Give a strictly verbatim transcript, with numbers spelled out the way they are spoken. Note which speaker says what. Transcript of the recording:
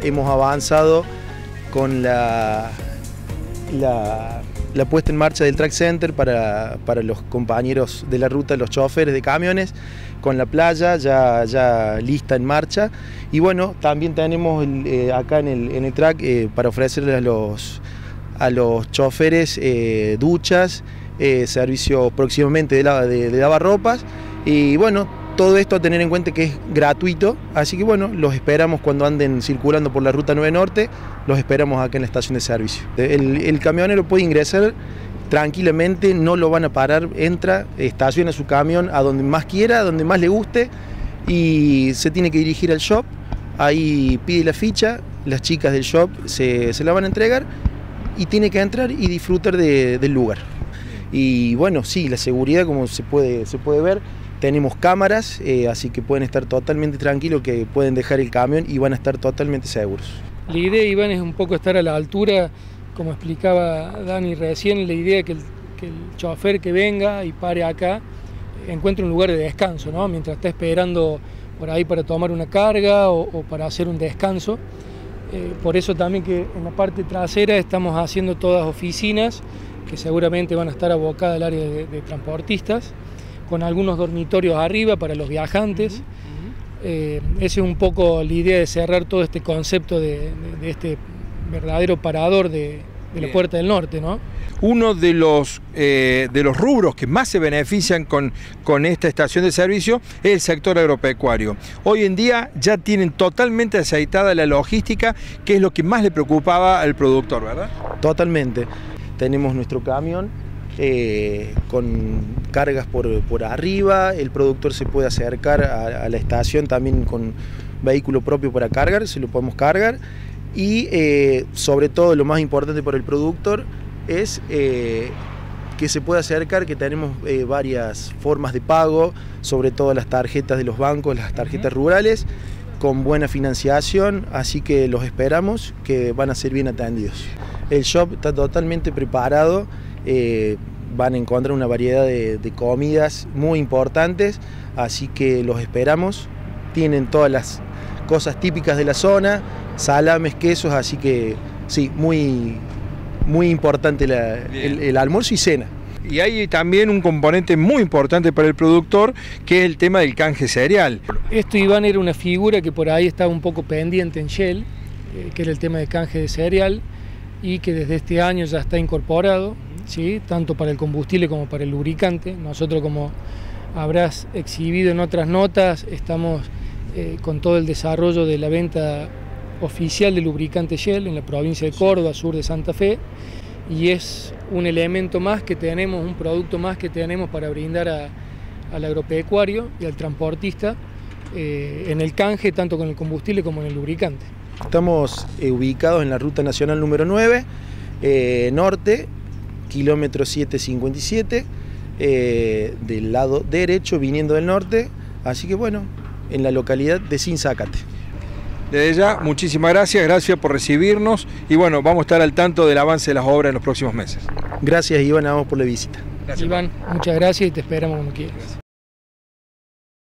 Speaker 1: hemos avanzado con la, la, la puesta en marcha del Track Center para, para los compañeros de la ruta, los choferes de camiones, con la playa ya, ya lista en marcha. Y bueno, también tenemos el, eh, acá en el, en el track eh, para ofrecerles a los, a los choferes eh, duchas, eh, servicio próximamente de, la, de, de lavarropas. Y bueno, todo esto a tener en cuenta que es gratuito, así que bueno, los esperamos cuando anden circulando por la Ruta nueve Norte, los esperamos acá en la estación de servicio. El, el camionero puede ingresar tranquilamente, no lo van a parar, entra, estaciona su camión a donde más quiera, a donde más le guste, y se tiene que dirigir al shop, ahí pide la ficha, las chicas del shop se, se la van a entregar y tiene que entrar y disfrutar de, del lugar. Y bueno, sí, la seguridad, como se puede, se puede ver, tenemos cámaras, eh, así que pueden estar totalmente tranquilos, que pueden dejar el camión y van a estar totalmente seguros.
Speaker 2: La idea, Iván, es un poco estar a la altura, como explicaba Dani recién, la idea es que el, que el chofer que venga y pare acá encuentre un lugar de descanso, ¿no? Mientras está esperando por ahí para tomar una carga o, o para hacer un descanso. Eh, por eso también que en la parte trasera estamos haciendo todas oficinas que seguramente van a estar abocadas al área de, de transportistas, con algunos dormitorios arriba para los viajantes. Uh-huh, uh-huh. Eh, esa es un poco la idea de cerrar todo este concepto de, de, de este verdadero parador de, de la Puerta del Norte, ¿no?
Speaker 3: Uno de los, eh, de los rubros que más se benefician con, con esta estación de servicio es el sector agropecuario. Hoy en día ya tienen totalmente aceitada la logística, que es lo que más le preocupaba al productor, ¿verdad?
Speaker 1: Totalmente. Tenemos nuestro camión Eh, con cargas por, por arriba, el productor se puede acercar a, a la estación también con vehículo propio para cargar, se lo podemos cargar, y eh, sobre todo lo más importante para el productor es eh, que se puede acercar, que tenemos eh, varias formas de pago, sobre todo las tarjetas de los bancos, las tarjetas uh-huh. rurales, con buena financiación, así que los esperamos, que van a ser bien atendidos. El shop está totalmente preparado. Eh, van a encontrar una variedad de, de comidas muy importantes, así que los esperamos. Tienen todas las cosas típicas de la zona, salames, quesos, así que sí, muy, muy importante la, el, el almuerzo y cena.
Speaker 3: Y hay también un componente muy importante para el productor, que es el tema del canje cereal.
Speaker 2: Esto, Iván, era una figura que por ahí estaba un poco pendiente en Shell, eh, que era el tema de canje de cereal, y que desde este año ya está incorporado, ¿sí? Tanto para el combustible como para el lubricante. Nosotros, como habrás exhibido en otras notas, estamos eh, con todo el desarrollo de la venta oficial de lubricante Shell en la provincia de Córdoba, sur de Santa Fe, y es un elemento más que tenemos, un producto más que tenemos para brindar a, al agropecuario y al transportista eh, en el canje, tanto con el combustible como en el lubricante.
Speaker 1: Estamos eh, ubicados en la Ruta Nacional número nueve, eh, norte, kilómetro setecientos cincuenta y siete, eh, del lado derecho viniendo del norte, así que bueno, en la localidad de Sinzacate.
Speaker 3: Desde ya, muchísimas gracias, gracias por recibirnos y bueno, vamos a estar al tanto del avance de las obras en los próximos meses.
Speaker 1: Gracias, Iván, vamos por la visita.
Speaker 2: Gracias, Iván, muchas gracias y te esperamos cuando quieras.